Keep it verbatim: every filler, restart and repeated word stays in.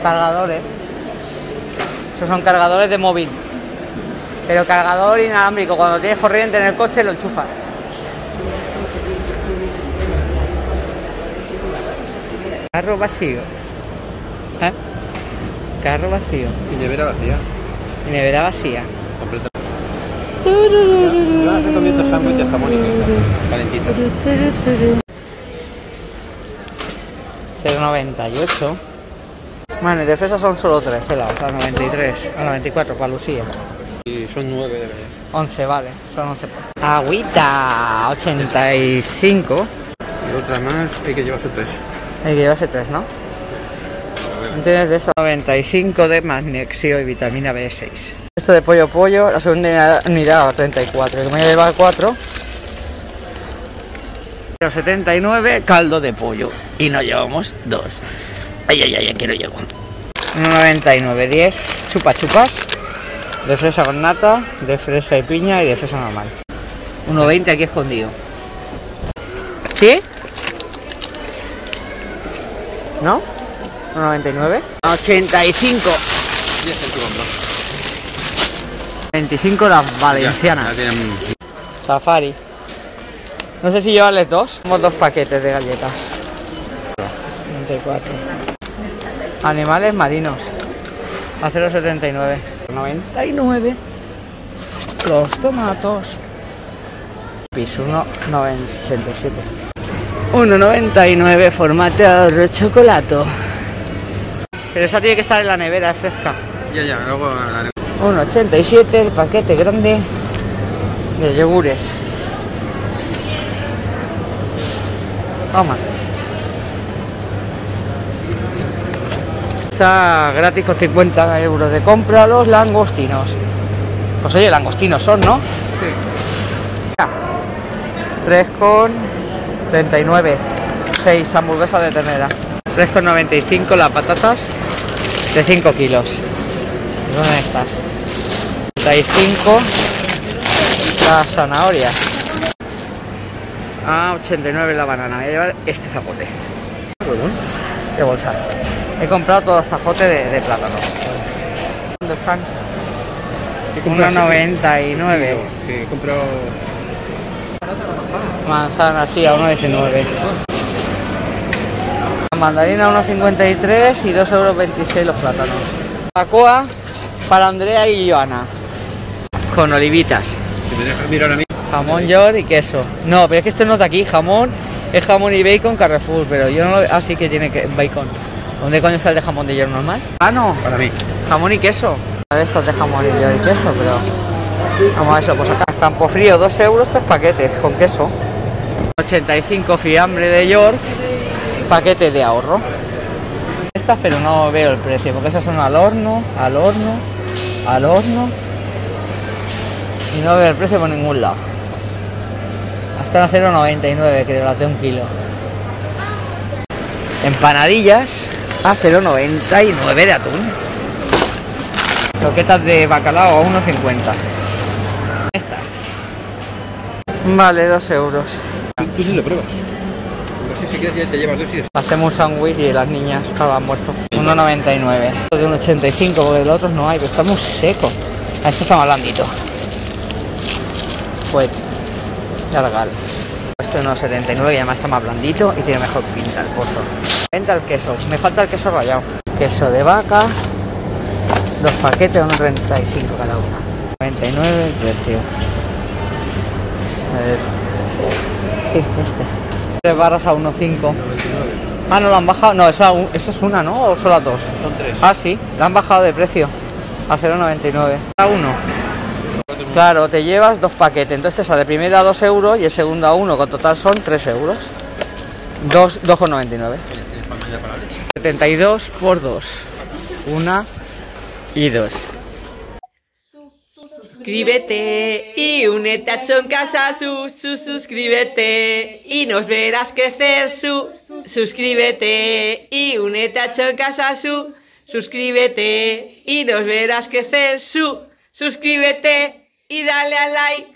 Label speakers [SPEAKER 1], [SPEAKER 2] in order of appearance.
[SPEAKER 1] Cargadores. Esos son cargadores de móvil. Pero cargador inalámbrico. Cuando tienes corriente en el coche lo enchufas. Carro vacío. ¿Eh? Carro vacío.
[SPEAKER 2] Y nevera vacía.
[SPEAKER 1] Y nevera vacía.
[SPEAKER 2] Completa. Yo ahora estoy comiendo sándwich de jamón y queso. Calentitos.
[SPEAKER 1] cero noventa y ocho. Bueno, y de fresa son solo tres helados. A noventa y tres. A noventa y cuatro para Lucía.
[SPEAKER 2] Y son nueve de verdad.
[SPEAKER 1] once, vale. Son once. Agüita. ochenta y cinco.
[SPEAKER 2] Y otra más, hay que llevarse tres.
[SPEAKER 1] Hay que llevarse tres, ¿no? Tienes de eso noventa y cinco de magnesio y vitamina B seis. Esto de pollo pollo, la segunda unidad a treinta y cuatro. Que me voy a llevar cuatro. setenta y nueve caldo de pollo. Y nos llevamos dos. Ay, ay, ay, aquí no llego. uno noventa y nueve, diez chupa chupas. De fresa con nata, de fresa y piña y de fresa normal. uno veinte aquí escondido. ¿Sí? ¿No? uno noventa y nueve. ochenta y cinco.
[SPEAKER 2] diez en tu hombro.
[SPEAKER 1] veinticinco las valencianas.
[SPEAKER 2] Ya, ya tienen...
[SPEAKER 1] Safari. No sé si llevarles dos. Somos dos paquetes de galletas. noventa y cuatro. Animales marinos. A cero setenta y nueve. noventa y nueve. Los tomatos. Pis uno ochenta y siete. uno noventa y nueve formato de chocolate. Pero esa tiene que estar en la nevera, es fresca.
[SPEAKER 2] Ya, ya, luego la...
[SPEAKER 1] uno ochenta y siete, el paquete grande de yogures. Toma. Está gratis con cincuenta euros de compra los langostinos. Pues oye, langostinos son, ¿no?
[SPEAKER 2] Sí.
[SPEAKER 1] tres con treinta y nueve. seis hamburguesas de ternera. tres con noventa y cinco las patatas de cinco kilos. ¿Dónde estás? treinta y cinco las zanahorias. A ochenta y nueve la banana. Voy a llevar este zapote. De bolsa. He comprado todo el zapote de, de plátano. ¿Dónde están? uno noventa y nueve.
[SPEAKER 2] Sí, he comprado...
[SPEAKER 1] Manzana, sí, a uno diecinueve. Mandarina uno cincuenta y tres y dos euros veintiséis los plátanos. Coca-Cola para Andrea y Joana. Con olivitas.
[SPEAKER 2] Si me dejas mirar a mí...
[SPEAKER 1] Jamón, york y queso. No, pero es que esto no es de aquí. Jamón es jamón y bacon Carrefour, pero yo no lo... Ah, sí que tiene que... bacon. ¿Dónde coño está el de jamón de york normal? Ah, no.
[SPEAKER 2] Para mí.
[SPEAKER 1] Jamón y queso. De estos de jamón y york y queso, pero... Vamos a eso, pues acá. Campo frío, dos euros, tres paquetes con queso. ochenta y cinco fiambre de york, paquete de ahorro. Estas, pero no veo el precio, porque esas son al horno, al horno, al horno. Y no veo el precio por ningún lado. Hasta a cero noventa y nueve, creo, las de un kilo. Empanadillas a cero noventa y nueve de atún. Croquetas de bacalao a uno cincuenta. Estas. Vale, dos euros.
[SPEAKER 2] Tú sí lo pruebas. Porque si quieres ya te llevas dos y...
[SPEAKER 1] Hacemos un sándwich y las niñas para el almuerzo. uno noventa y nueve. De uno ochenta y cinco, porque de los otros no hay, pero está muy seco. A esto está más blandito. Pues, ya regalo. Este es uno setenta y nueve, que además está más blandito y tiene mejor pinta el pozo. Venta el queso. Me falta el queso rallado. Queso de vaca. Dos paquetes, uno treinta y cinco cada uno. noventa y nueve el precio. A ver. Sí, este. Tres barras a uno cinco. Ah, no, lo han bajado. No, esa, esa es una, ¿no? ¿O solo las dos?
[SPEAKER 2] Son tres.
[SPEAKER 1] Ah, sí, la han bajado de precio. A cero noventa y nueve. Cada uno. Claro, te llevas dos paquetes. Entonces te sale primero a dos euros y el segundo a uno. Con total son tres euros. dos con noventa y nueve. setenta y dos por dos. Una y dos. Suscríbete y únete a Choncasa, su, su, suscríbete y nos verás crecer, su, suscríbete y únete a Choncasa, su, suscríbete y nos verás crecer, su, suscríbete y dale a like.